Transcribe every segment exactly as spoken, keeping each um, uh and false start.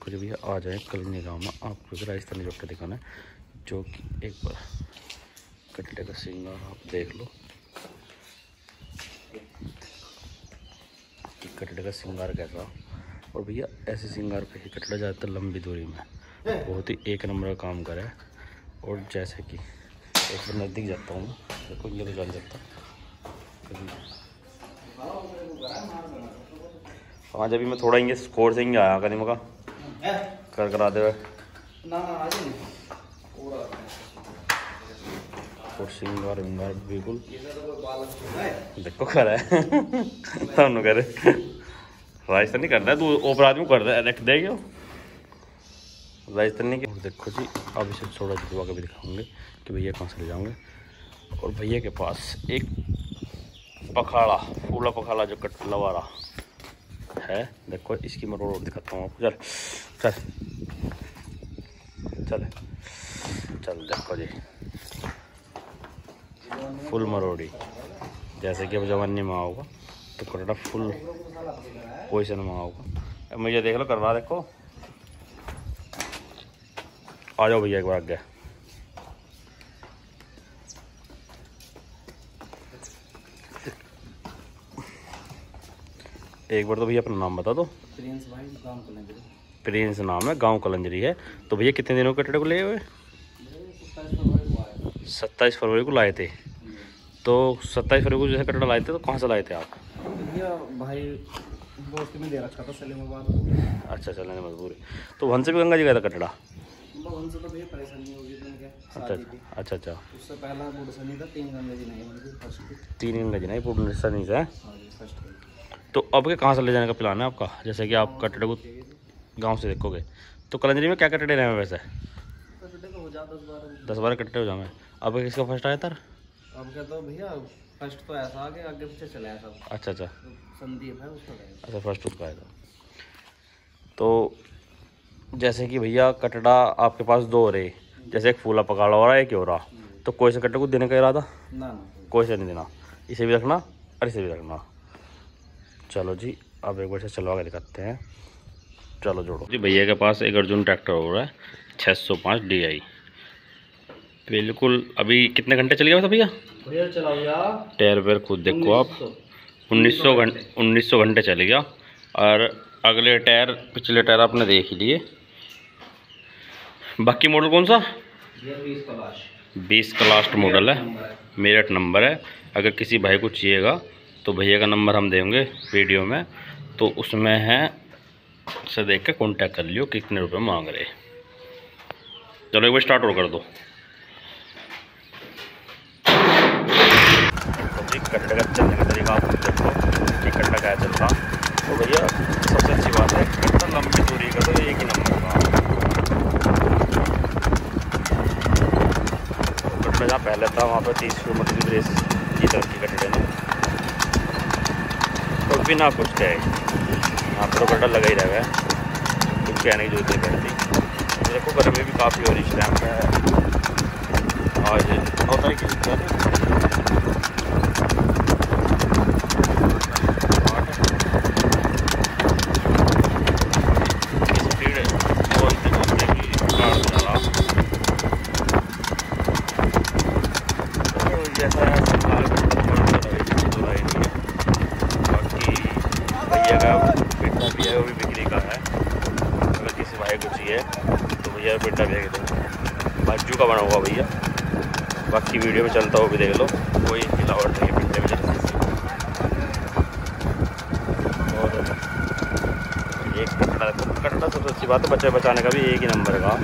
देखो जब ये आ जाए कलनी गाँव में आपको राजस्थानी जोटा दिखाना है, जो कि एक बार कटड़े का सिंगार आप देख लो कि कटड़े का सिंगार कैसा। और भैया ऐसे सिंगार पे ही कटड़ा ज़्यादातर लंबी दूरी में बहुत ही एक नंबर का काम करे। और जैसे कि एक बार नज़दीक जाता हूँ, देखो ये तो जान जाता हाँ। जब भी मैं थोड़ा इंगे स्कोर से इंगे आया कहीं मका कर करा दे और सिंगार विंगार बिल्कुल देखो कर है तू करे राजस्थानी करना है, तू ओपर आदमी कर रहा है देख देगी राजस्थानी के। देखो जी अब इसे थोड़ा दिखवा के भी दिखाऊंगे कि भैया कहाँ से ले जाऊँगे। और भैया के पास एक पखाड़ा फूला पखाड़ा जो कट लवारा है, देखो इसकी मैं रोड दिखाता हूँ आपको। चल चल चल चल देखो जी फुल मरोड़ी, जैसे कि अब जवानी में होगा तो कटड़ा फुल पोजिशन में होगा। मुझे देख लो करवा देखो, आ जाओ भैया एक बार आगे। एक बार तो भैया अपना नाम बता दो। प्रिंस भाई गांव कलंजरी। प्रिंस नाम है, गांव कलंजरी है। तो भैया कितने दिनों कटड़े को ले हुए? सत्ताईस फरवरी को लाए थे। तो सत्ताईस फरवरी को जैसे कटड़ा लाए थे तो कहाँ से लाए थे आप? भैया भाई दोस्त में दे रखा था सलीमाबाद। अच्छा चलने मजबूरी। तो वहाँ से भी गंगा जी गया था कटड़ा? वहाँ से तो भैया परेशानी होगी क्या। अच्छा अच्छा अच्छा। उससे पहला बुढ़सनी था, तीन गंगा जी नहीं तीन गंगा जी नहीं बुढ़सनी से। फर्स्ट। तो अब के कहाँ से ले जाने का प्लान है आपका? जैसे कि आप कटड़े को गांव से देखोगे तो कलंजरी में क्या कटड़े रहे हैं वैसे? दस बारह कटड़े हो जाए। अब किसका फर्स्ट आया था? अब क्या तो भैया फर्स्ट तो ऐसा आगे आगे पीछे चला आया सब। अच्छा अच्छा संदीप है उसका। अच्छा फर्स्ट उसका आया था। तो जैसे कि भैया कटड़ा आपके पास दो रहे, जैसे एक फूला पकाड़ा हो रहा है एक हो रहा, तो कोई से कट्टे को देने का इरादा? ना ना कोई से नहीं देना, इसे भी रखना और इसे भी रखना। चलो जी अब एक बार से चलवा के दिखाते हैं। चलो जोड़ो जी। भैया के पास एक अर्जुन ट्रैक्टर हो रहा है छः सौ पाँच डी आई, बिल्कुल। अभी कितने घंटे चल गया था भैया? भैया चलाओ यार, टायर वेयर खुद देखो आप, उन्नीस सौ घंटे उन्नीस सौ घंटे चल गया। और अगले टायर पिछले टायर आपने देख ही लिए। बाकी मॉडल कौन सा? बीस का लास्ट मॉडल है, मेरठ नंबर है। अगर किसी भाई को चाहिएगा तो भैया का नंबर हम देंगे वीडियो में, तो उसमें है से देख के कॉन्टैक्ट कर लियो कितने रुपए मांग रहे। चलो एक बार स्टार्ट और कर दो। कटड़े का चलने का तरीका आप देखो कि कटड़ा क्या चल रहा। तो भैया सबसे अच्छी बात है कटड़ा लंबी दूरी का तो एक ही नंबर का। तो कटड़ा जहाँ पहले था वहाँ पर तीस किलोमीटर की रेस की तरफ की कटड़े ने, तो बिना कुछ कहे यहाँ पर तो कटड़ा लगा ही रहेगा, कुछ कहने की जरूरत नहीं पड़ती। देखो गर्मी भी काफ़ी हो रही इस टाइम पे। आज नौ तारीख की पेटा भी है बाजू का बना हुआ भैया। बाकी वीडियो में चलता हो भी देख लो, कोई मिलावट नहीं है पिंडे में। और एक कटड़ा कटड़ा सबसे अच्छी बात है बच्चे बचाने का भी एक ही नंबर का।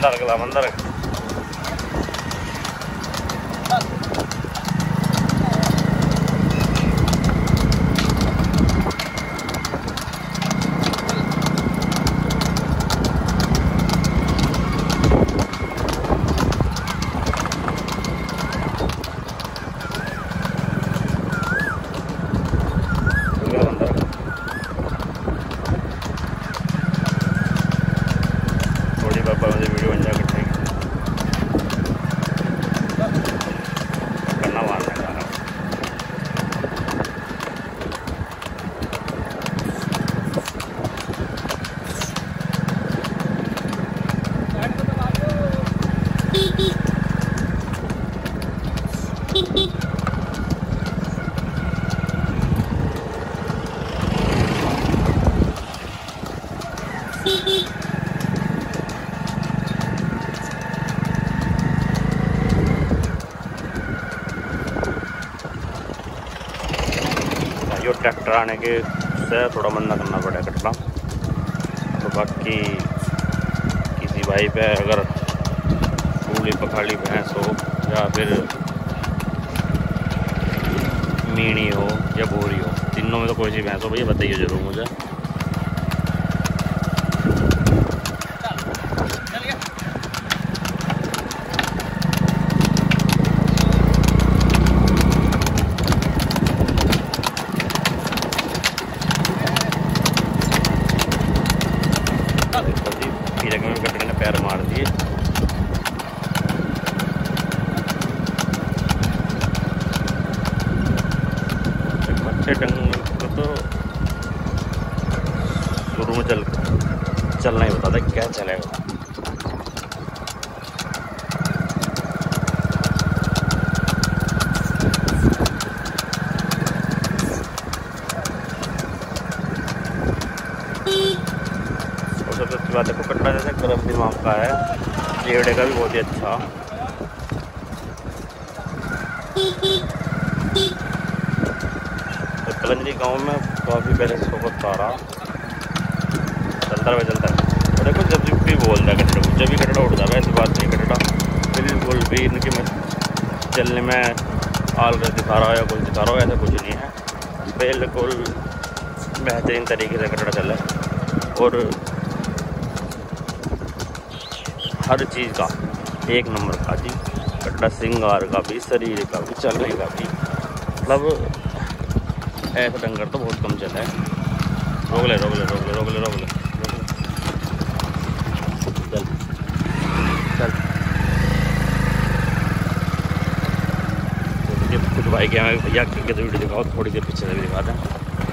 अंदर गला अंदर वीडियो बन जाकर करना मारना गाना जो ट्रैक्टर आने के से थोड़ा मंदा करना पड़ा कटना। तो बाकी किसी भाई पे अगर पूली पखाड़ी भैंस हो या फिर मीणी हो या बोरी हो, तीनों में तो कोई सी भैंस हो भैया बताइए जरूर मुझे। कटड़े ने पैर मार दिए। अच्छे ढंग को तो शुरू में चल चलना ही बता था क्या चलेगा। सबसे अच्छी बात है कटड़ा जैसे गर्म दिमाग का है, जेवड़े का भी बहुत ही अच्छा। तो कलंजरी गांव में काफ़ी पहले सोबत तारा चलता रहा चलता है। और देखो जब भी बोलता है कटड़ा को, जब भी कटड़ा उड़ता है, ऐसी बात नहीं। कटड़ा बिल्कुल भी इनके में चलने में आल कर दिखा रहा हो या कुछ दिखा रहा हो, ऐसा कुछ नहीं है। बिल्कुल बेहतरीन तरीके से कटड़ा चल रहा है और हर चीज़ का एक नंबर का जी। कटड़ा सिंगार का भी, शरीर का भी, चलने का भी, मतलब ऐसा डंगर तो बहुत कम चला है। रोक ले रोक ले रोक ले रोक ले रोक ले चल चल। तो कुछ भाई के हमें भैया के वीडियो दिखाओ, थोड़ी देर पीछे से भी दिखा दें।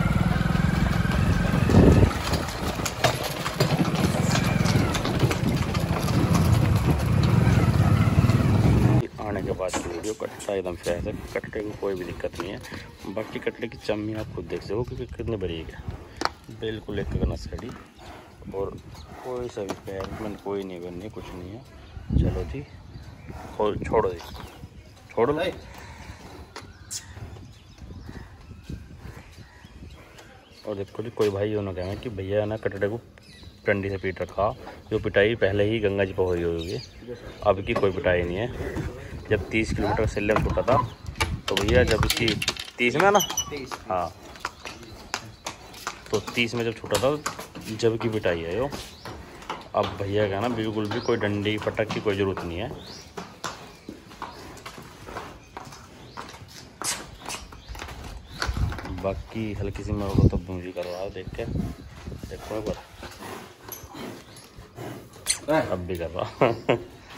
आने के बाद की वीडियो कटड़ा एकदम फ्रेश है, कटड़े को कोई भी दिक्कत नहीं है। बाकी कटड़े की चम्मी आप खुद देख सको क्योंकि कितनी बरीक है, बिल्कुल एक नस खड़ी और कोई सा भी पैर में कोई नहीं बननी, कुछ नहीं है। चलो जी और छोड़ो जी, छोड़ो भाई। और देखो जी कोई भाई उन्होंने कहा कि भैया ना कटड़े को डंडी से पीट रखा, जो पिटाई पहले ही गंगा जी पर हुई होगी, अब की कोई पिटाई नहीं है। जब तीस किलोमीटर सिल्ले में टूटा था तो भैया जब इसकी तीस में ना हाँ तो तीस में जब छूटा था जब की पिटाई है यो। अब भैया का ना बिल्कुल भी कोई डंडी पटक की कोई ज़रूरत नहीं है। बाकी हल्की सी मैं तो बूंजी करवा रहा देख के, देखो एक बार अब भी कर रहा।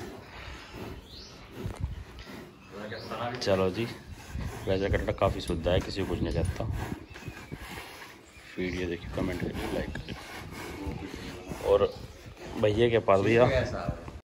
चलो जी, वैसे कटड़ा काफ़ी शुद्ध है, किसी को कुछ नहीं कहता। वीडियो देखिए, कमेंट करिए, लाइक करिए। और भैया के पास भैया